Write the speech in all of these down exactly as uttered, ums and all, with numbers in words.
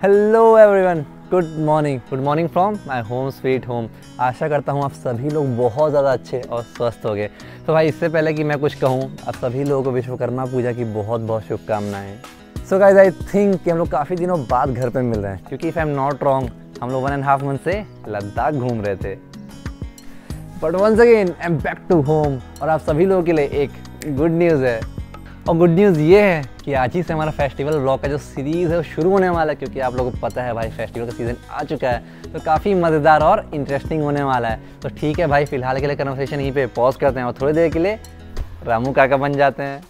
Hello everyone, good morning good morning from my home sweet home. आशा करता हूँ आप सभी लोग बहुत ज़्यादा अच्छे और स्वस्थ हो गए। तो भाई इससे पहले कि मैं कुछ कहूँ, आप सभी लोगों को विश्वकर्मा पूजा की बहुत बहुत शुभकामनाएं। सो गाइस, आई थिंक कि हम लोग काफ़ी दिनों बाद घर पे मिल रहे हैं, क्योंकि if I am not wrong हम लोग वन एंड हाफ मंथ से लद्दाख घूम रहे थे। But once again I am back to home और आप सभी लोगों के लिए एक गुड न्यूज़ है। और गुड न्यूज़ ये है कि आज ही से हमारा फेस्टिवल व्लॉग का जो सीरीज़ है वो शुरू होने वाला है, क्योंकि आप लोगों को पता है भाई फेस्टिवल का सीज़न आ चुका है। तो काफ़ी मज़ेदार और इंटरेस्टिंग होने वाला है। तो ठीक है भाई, फिलहाल के लिए कन्वर्सेशन यहीं पे पॉज करते हैं और थोड़ी देर के लिए रामू काका बन जाते हैं।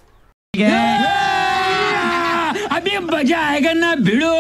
अभी मजा आएगा ना भिड़ो।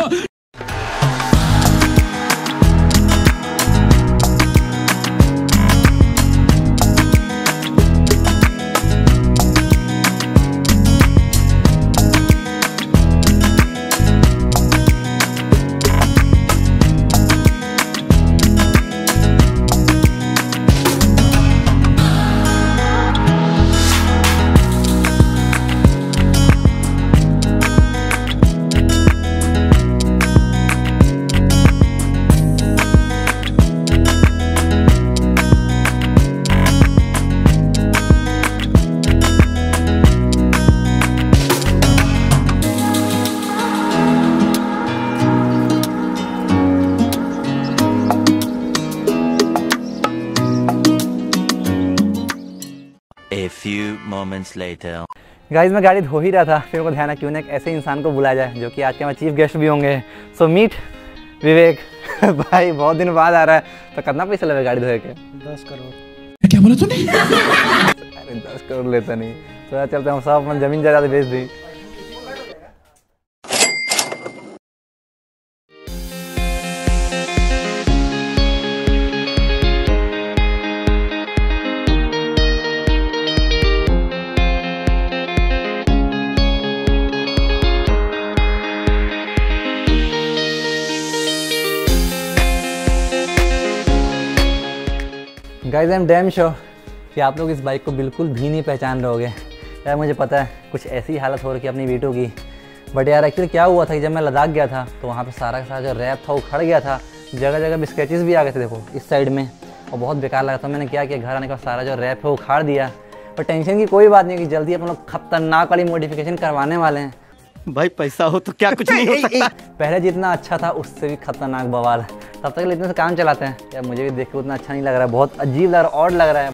A few moments later. Guys, मैं गाड़ी धो ही रहा था, फिर मेरे को ध्यान है क्यों ना एक ऐसे इंसान को बुलाया जाए जो कि आज के हमारे चीफ गेस्ट भी होंगे। So meet Vivek. भाई बहुत दिन बाद आ रहा है, तो कितना पैसा लगेगा गाड़ी धोए के? दस करोड़। क्या बोला तूने? अरे दस करोड़ लेता नहीं। तो चलते हम सब अपन जमीन जायदाद बेच दी। Guys, I am damn sure कि आप लोग इस बाइक को बिल्कुल भी नहीं पहचान रहे होगे। यार मुझे पता है कुछ ऐसी हालत हो रही है अपनी वीडियो की। बट यार एक्चुअली क्या हुआ था कि जब मैं लद्दाख गया था तो वहाँ पे सारा का सारा जो रैप था वो खड़ गया था। जगह जगह भी स्क्रैचेस भी आ गए थे, देखो इस साइड में, और बहुत बेकार लगा था। मैंने क्या किया, घर आने के बाद सारा जो रैप है वो उखाड़ दिया। पर टेंशन की कोई बात नहीं कि जल्दी अपन लोग खतरनाक वाली मॉडिफिकेशन करवाने वाले हैं। भाई पैसा हो तो क्या कुछ नहीं हो सकता। पहले जितना अच्छा था उससे भी खतरनाक बवाल है। तब तक इतने से काम चलाते हैं। यार मुझे भी देख के उतना अच्छा नहीं लग रहा है, बहुत अजीब लग रहा है, ऑड लग रहा है।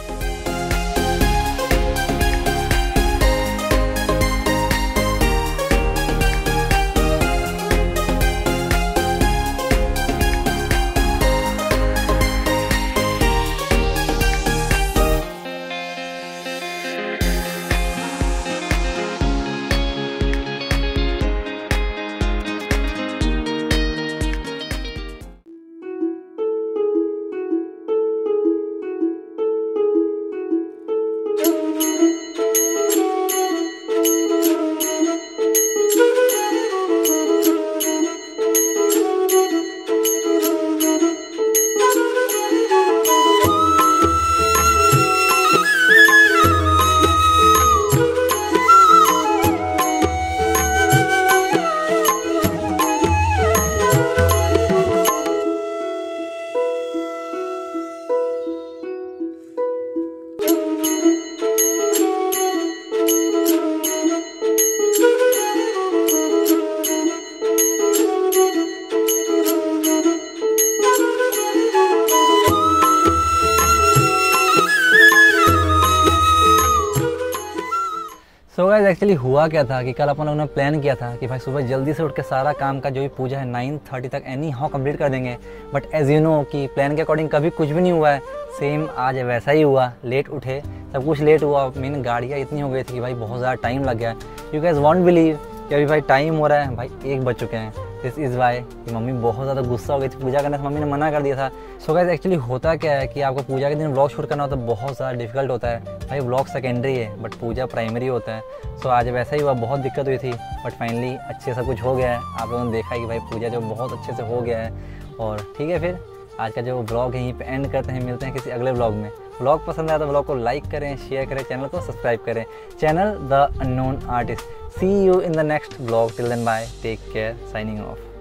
सो गाइस, एक्चुअली हुआ क्या था कि कल अपन लोगों ने प्लान किया था कि भाई सुबह जल्दी से उठ के सारा काम का जो भी पूजा है नाइन थर्टी तक एनी हाउ कंप्लीट कर देंगे। बट एज यू नो कि प्लान के अकॉर्डिंग कभी कुछ भी नहीं हुआ है। सेम आज वैसा ही हुआ, लेट उठे, सब कुछ लेट हुआ। मेन गाड़ियाँ इतनी हो गई थी कि भाई बहुत ज़्यादा टाइम लग गया। यू गाइस वॉन्ट बिलीव कि अभी भाई टाइम हो रहा है, भाई एक बज चुके हैं। दिस इज़ वाई कि मम्मी बहुत ज़्यादा गुस्सा हो गई थी पूजा करने से, मम्मी ने मना कर दिया था। सो गाइस, एक्चुअली होता क्या है कि आपको पूजा के दिन व्लॉग शूट करना होता है, बहुत ज़्यादा डिफिकल्ट होता है। भाई व्लॉग सेकेंडरी है बट पूजा प्राइमरी होता है। सो आज वैसा ही हुआ, बहुत दिक्कत हुई थी बट फाइनली अच्छे से कुछ हो गया है। आप लोगों ने देखा है कि भाई पूजा जो बहुत अच्छे से हो गया है। और ठीक है, फिर आज का जो व्लॉग है यहीं पे एंड करते हैं, मिलते हैं किसी अगले व्लॉग में। व्लॉग पसंद आया तो व्लॉग को लाइक करें, शेयर करें, चैनल को सब्सक्राइब करें। Channel the unknown artist. See you in the next vlog. Till then bye, take care, signing of.